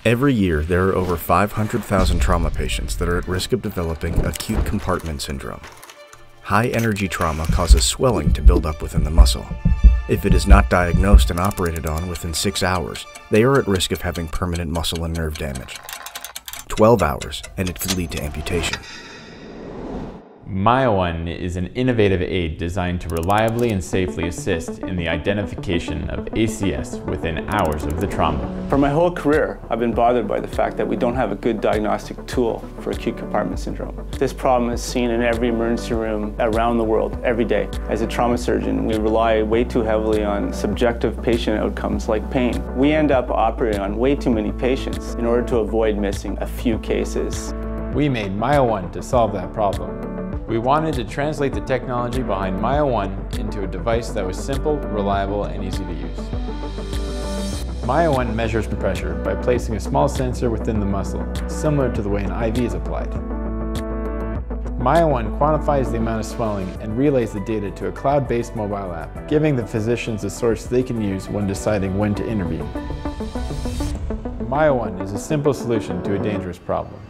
Every year, there are over 500,000 trauma patients that are at risk of developing acute compartment syndrome. High-energy trauma causes swelling to build up within the muscle. If it is not diagnosed and operated on within 6 hours, they are at risk of having permanent muscle and nerve damage. 12 hours, and it could lead to amputation. MY01 is an innovative aid designed to reliably and safely assist in the identification of ACS within hours of the trauma. For my whole career, I've been bothered by the fact that we don't have a good diagnostic tool for acute compartment syndrome. This problem is seen in every emergency room around the world every day. As a trauma surgeon, we rely way too heavily on subjective patient outcomes like pain. We end up operating on way too many patients in order to avoid missing a few cases. We made MY01 to solve that problem. We wanted to translate the technology behind MY01 into a device that was simple, reliable, and easy to use. MY01 measures pressure by placing a small sensor within the muscle, similar to the way an IV is applied. MY01 quantifies the amount of swelling and relays the data to a cloud-based mobile app, giving the physicians a source they can use when deciding when to intervene. MY01 is a simple solution to a dangerous problem.